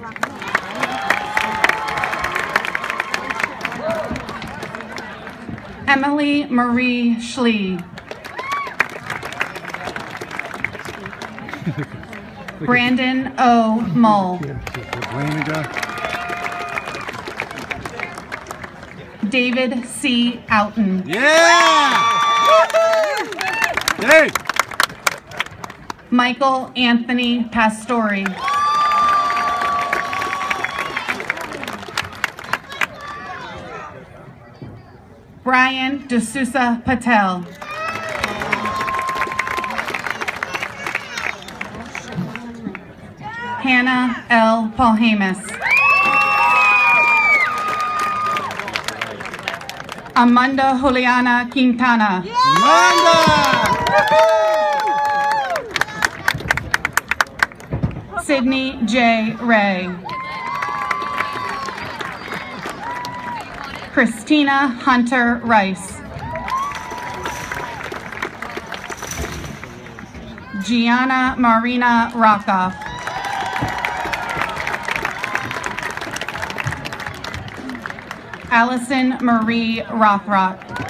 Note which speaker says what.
Speaker 1: Emily Marie Schlee. Brandon O. Mull. David C. Outen.
Speaker 2: Yeah! Hey!
Speaker 1: Michael Anthony Pastori. Brian D'Souza Patel. Hannah L. Paulhamus. Amanda Juliana Quintana. Sydney J. Ray. Christina Hunter Rice. Gianna Marina Rockoff. Allison Marie Rothrock.